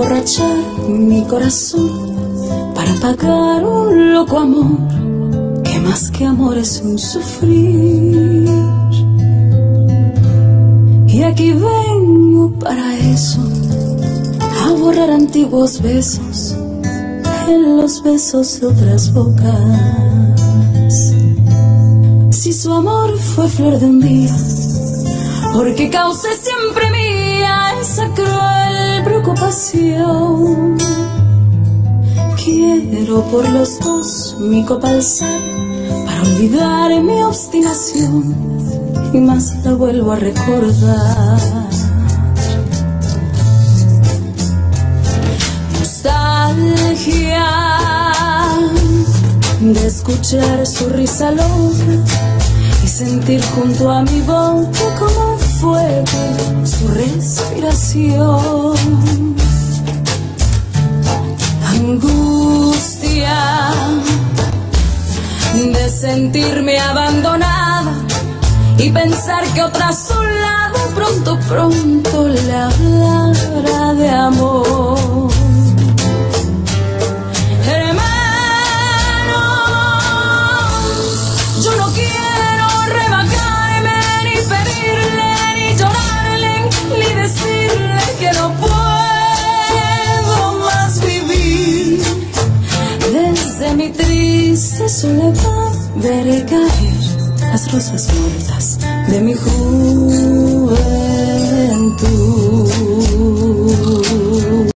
emborrachar mi corazón para pagar un loco amor que más que amor es un sufrir. Y aquí vengo para eso, a borrar antiguos besos en los besos de otras bocas. Si su amor fue flor de un día, porque causé siempre mía esa cruel preocupación. Quiero por los dos mi copa alzar para olvidar mi obstinación y más la vuelvo a recordar. Nostalgia de escuchar su risa loca y sentir junto a mi boca como un fuego su respiración. Angustia de sentirme abandonada y pensar que otra a su lado pronto le hablará de amor. Hermano, yo no quiero rebajarme, ni pedirle, ni llorarle, ni decirle que no puedo más vivir. Desde mi triste soledad veré caer las rosas muertas de mi juventud.